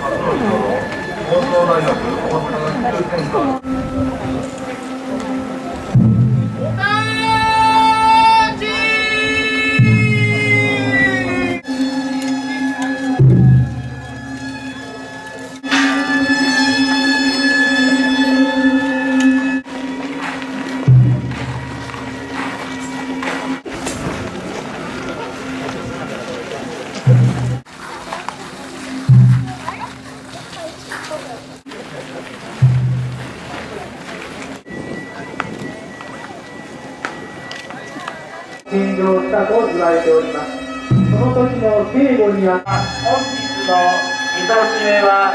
放送大学大阪学習センター。 献上したと言われております。その時の警護には本日の見通しめは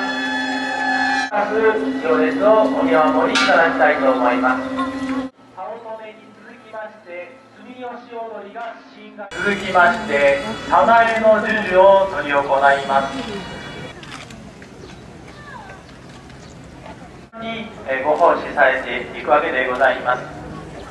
行列をお見守りいただきたいと思います。早乙女に続きまして住吉踊りが新が続きまして早苗の授受を執り行います。にご奉仕されていくわけでございます。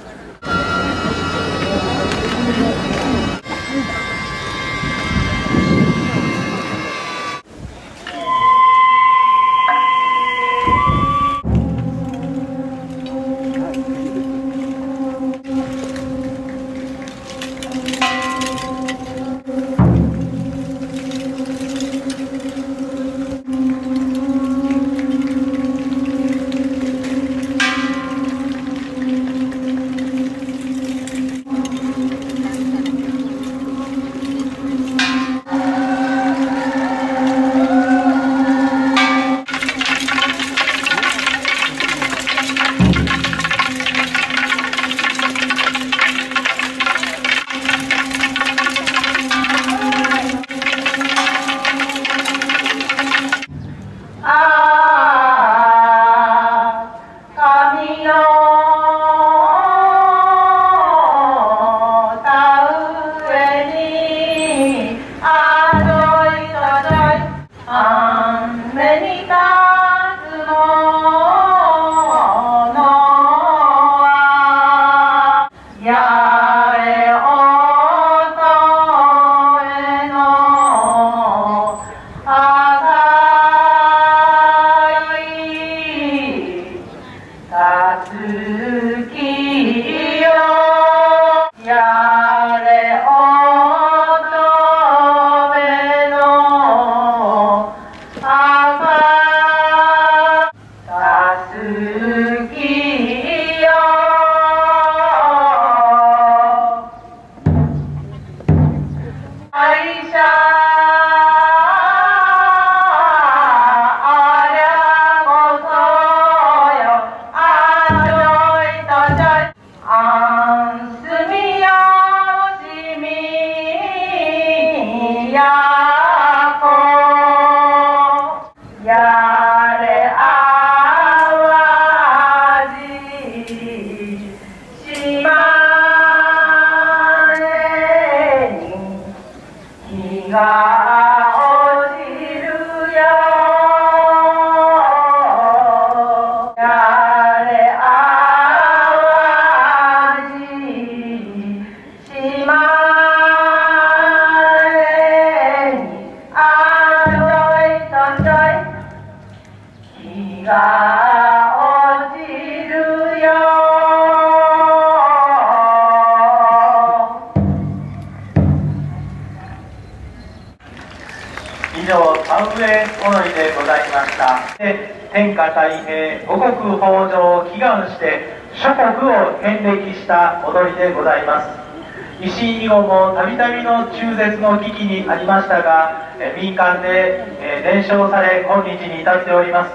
以上、田植え踊りでございました。天下太平、五穀豊穣を祈願して諸国を遍歴した踊りでございます。石井以後もたびたびの中絶の危機にありましたが、民間で伝承され今日に至っております。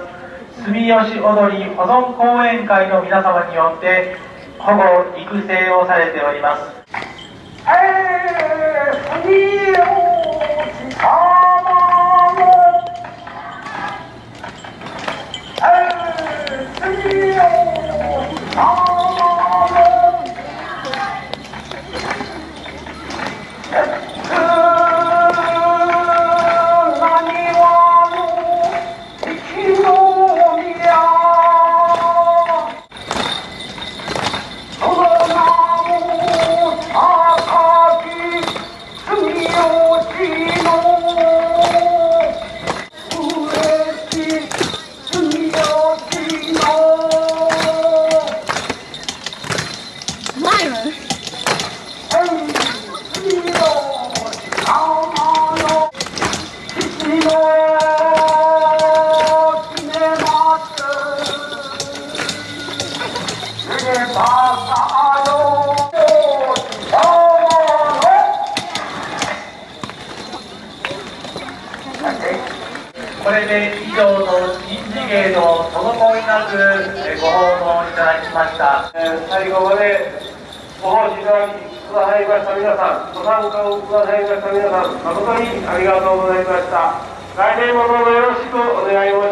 住吉踊り保存講演会の皆様によって保護育成をされております。 れで以上の神事芸の滞りなくご訪問いただきました。 最後までご奉仕いただきくださいました皆さん、ご参加をくださいました皆さん、誠にありがとうございました。来年もどうぞよろしくお願い申し